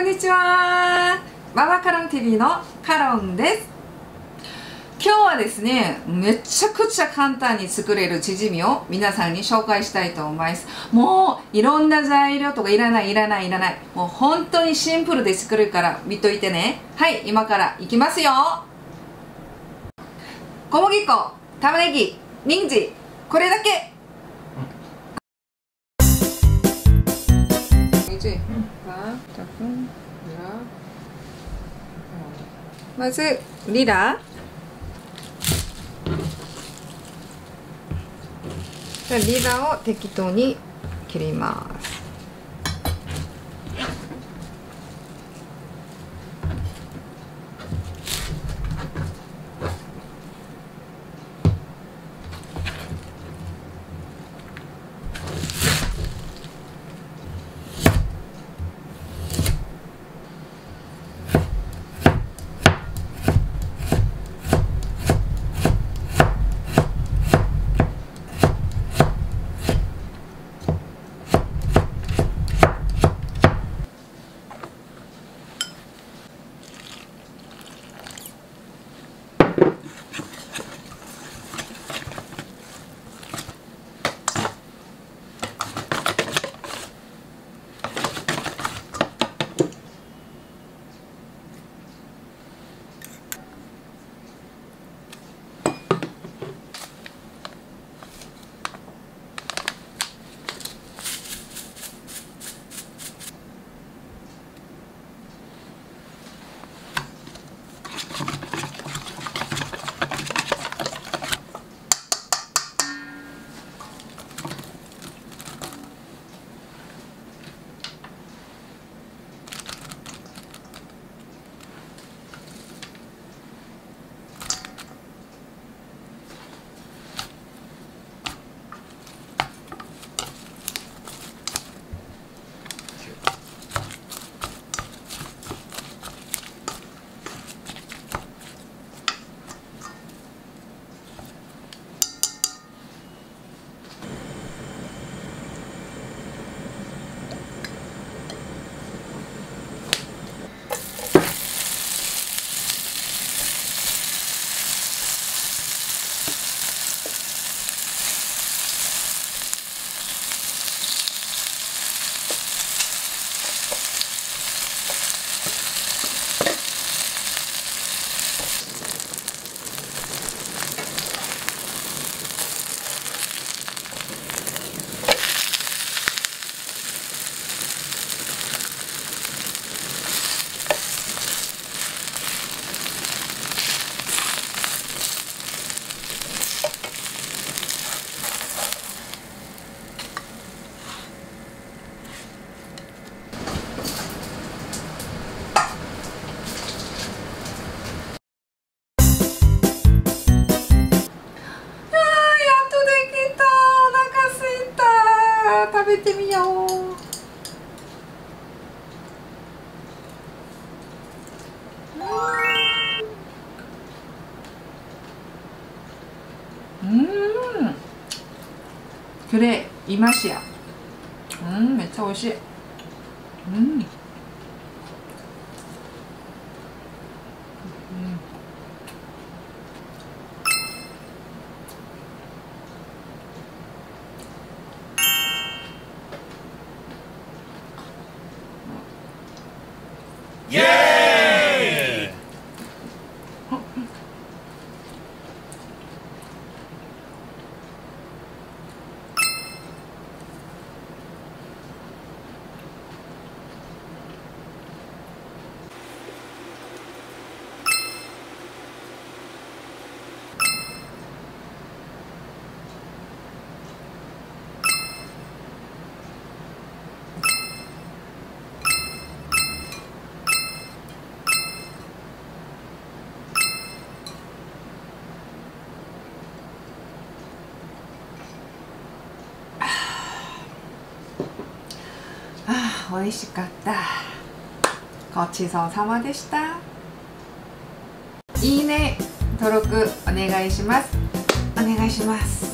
んにちは。ママカロン TV のカロンです。今日はですね、めちゃくちゃ簡単に作れるチヂミを皆さんに紹介したいと思います。もういろんな材料とかいらない。もう本当にシンプルで作れるから見といてね。はい、今からいきますよ。小麦粉、玉ねぎ、人参、これだけ。まずリラ、リラを適当に切ります。食べてみよう。これいましや。めっちゃ美味しい。 イエーイ！ 美味しかった。ごちそうさまでした。いいね、登録お願いします。